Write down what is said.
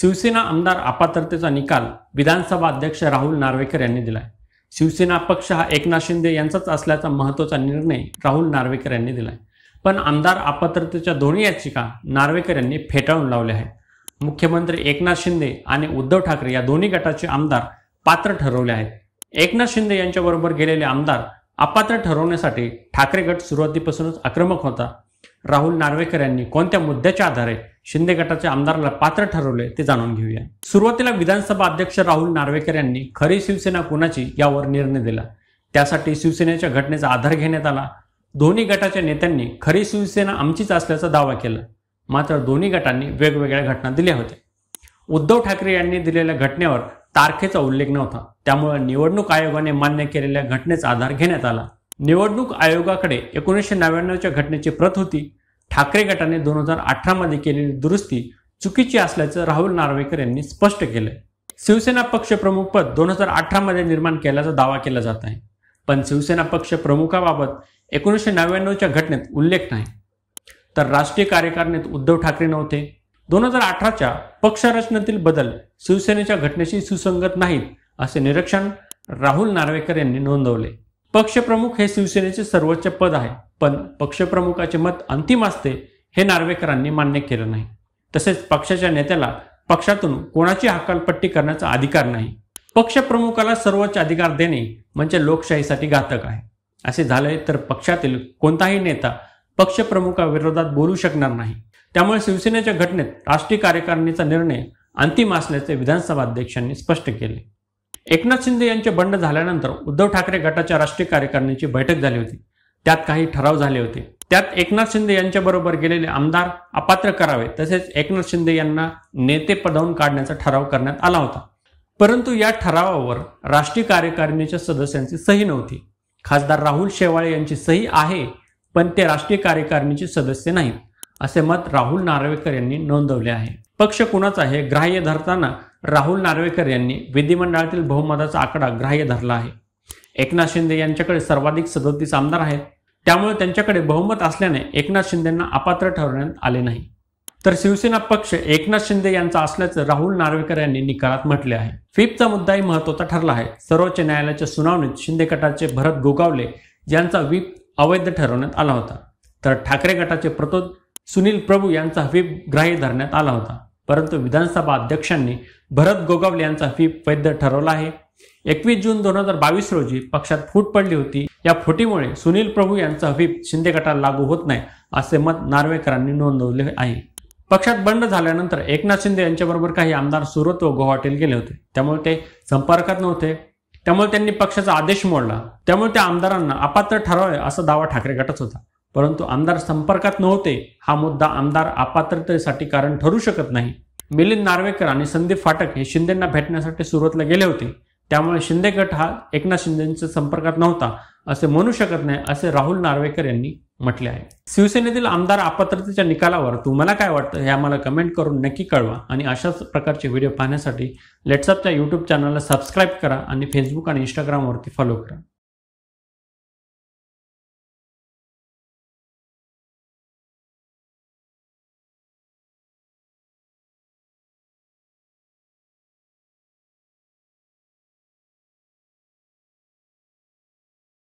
शिवसेना आमदार अपात्रतेचा निकाल विधानसभा अध्यक्ष राहुल नार्वेकर यांनी दिलाय। शिवसेना पक्ष हा एकनाथ शिंदे यांचाच असल्याचा महत्त्वाचा निर्णय राहुल नार्वेकर यांनी दिलाय। पण आमदार अपात्रतेच्या दोन्ही याचिका नार्वेकर यांनी फेटाळून लावल्या आहेत। मुख्यमंत्री एकनाथ शिंदे आणि उद्धव ठाकरे या दोन्ही गटाचे आमदार पात्र ठरवले आहेत। एकनाथ शिंदे यांच्याबरोबर गेलेले आमदार अपात्र ठरवण्यासाठी ठाकरे गट सुरुवातीपासूनच आक्रमक होता। राहुल नार्वेकर यांनी कोणत्या मुद्द्याच्या आधारे शिंदे गटाच्या आमदाराला पात्र ठरवले ते जाणून घेऊया। सुरुवातीला विधानसभा अध्यक्ष राहुल नार्वेकर यांनी खरी शिवसेना कोणाची यावर निर्णय दिला। त्यासाठी शिवसेनेच्या घटनेचा आधार घेण्यात आला। दोन्ही गटाच्या नेत्यांनी खरी शिवसेना आमचीच असल्याचा दावा केला। मात्र दोन्ही गटांनी वेगवेगळ्या घटना दिल्या होत्या। उद्धव ठाकरे यांनी दिलेल्या घटनेवर तारखेचा उल्लेख नव्हता, त्यामुळे निवडणूक आयोगाने मान्य केलेल्या घटनेचा आधार घेण्यात आला। निवडणूक आयोगाकडे 1999च्या घटनेची प्रत होती। ठाकरे गटाने 2018 मध्ये केलेली दुरुस्ती चुकीची असल्याचं राहुल नार्वेकर यांनी स्पष्ट केलंय। शिवसेना पक्ष प्रमुख पद 2018 मध्ये निर्माण केल्याचा दावा केला जात आहे, पण शिवसेना पक्ष प्रमुखाबाबत 1999च्या घटनेत उल्लेख नाही। तर राष्ट्रीय कार्यकारिणीत उद्धव ठाकरे नव्हते। 2018च्या पक्षरचनेतील बदल शिवसेनेच्या घटनेशी सुसंगत नाहीत असे निरीक्षण राहुल नार्वेकर यांनी नोंदवले। पक्षप्रमुख हे शिवसेनेचे सर्वोच्च पद आहे, पण पक्षप्रमुखाचे मत अंतिम असते हे नार्वेकरांनी मान्य केलं नाही। तसेच पक्षाच्या नेत्याला पक्षातून कोणाची हकालपट्टी करण्याचा अधिकार नाही। पक्षप्रमुखाला सर्वोच्च अधिकार देणे म्हणजे लोकशाहीसाठी घातक आहे। असे झाले तर पक्षातील कोणताही नेता पक्षप्रमुखाविरोधात बोलू शकणार नाही। त्यामुळे शिवसेनेच्या घटनेत राष्ट्रीय कार्यकारिणीचा निर्णय अंतिम असल्याचे विधानसभा अध्यक्षांनी स्पष्ट केले। एकनाथ शिंदे यांचे बंड झाल्यानंतर उद्धव ठाकरे गटाच्या राष्ट्रीय कार्यकारिणीची बैठक झाली होती। त्यात काही ठराव झाले होते। त्यात एकनाथ शिंदे यांच्याबरोबर गेलेले आमदार अपात्र करावे, तसेच एकनाथ शिंदे यांना नेतेपदावरून काढण्याचा ठराव करण्यात आला होता। परंतु या ठरावावर राष्ट्रीय कार्यकारिणीच्या सदस्यांची सही नव्हती। खासदार राहुल शेवाळे यांची सही आहे, पण ते राष्ट्रीय कार्यकारिणीचे सदस्य नाहीत असे मत राहुल नार्वेकर यांनी नोंदवले आहे। पक्ष कुणाचा हे ग्राह्य धरताना राहुल नार्वेकर यांनी विधिमंडळातील बहुमताचा आकडा ग्राह्य धरला आहे। एकनाथ शिंदे यांच्याकडे सर्वाधिक 37 आमदार आहेत, त्यामुळे त्यांच्याकडे बहुमत असल्याने एकनाथ शिंदेंना अपात्र ठरवण्यात आले नाही। तर शिवसेना पक्ष एकनाथ शिंदे यांचा असल्याचं राहुल नार्वेकर यांनी निकालात म्हटले आहे। फिपचा मुद्दाही महत्त्वाचा ठरला आहे। सर्वोच्च न्यायालयाच्या सुनावणीत शिंदे गटाचे भरत गोगावले यांचा व्हीप अवैध ठरवण्यात आला होता, तर ठाकरे गटाचे प्रतोद सुनील प्रभू यांचा व्हीप ग्राह्य धरण्यात आला होता। परंतु विधानसभा अध्यक्षांनी भरत गोगावले यांचा व्हीप वैध ठरवला आहे। 21 जून 2022 रोजी पक्षात फूट पडली होती। या फुटीमुळे सुनील प्रभू यांचा व्हीप शिंदे गटाला लागू होत नाही असे मत नार्वेकरांनी नोंदवले आहे। पक्षात बंड झाल्यानंतर एकनाथ शिंदे यांच्याबरोबर काही आमदार सुरत व गुवाहाटीला गेले होते, त्यामुळे ते संपर्कात नव्हते। त्यामुळे त्यांनी पक्षाचा आदेश मोडला। त्यामुळे त्या आमदारांना अपात्र ठरवावे असा दावा ठाकरे गटाच होता। परंतु आमदार संपर्कात नव्हते हा मुद्दा आमदार अपात्रतेसाठी कारण ठरू शकत नाही। मिलिंद नार्वेकर आणि संदीप फाटक हे शिंदेंना भेटण्यासाठी सुरतला गेले होते, त्यामुळे शिंदे गट हा एकनाथ शिंदेंच्या संपर्कात नव्हता असे म्हणू शकत नाही असे राहुल नार्वेकर यांनी म्हटले आहे। शिवसेनेतील आमदार अपात्रतेच्या निकालावर तुम्हाला काय वाटतं हे आम्हाला कमेंट करून नक्की कळवा आणि अशाच प्रकारचे व्हिडिओ पाहण्यासाठी लेट्सअपच्या YouTube चॅनलला सबस्क्राईब करा आणि फेसबुक आणि इंस्टाग्रामवरती फॉलो करा।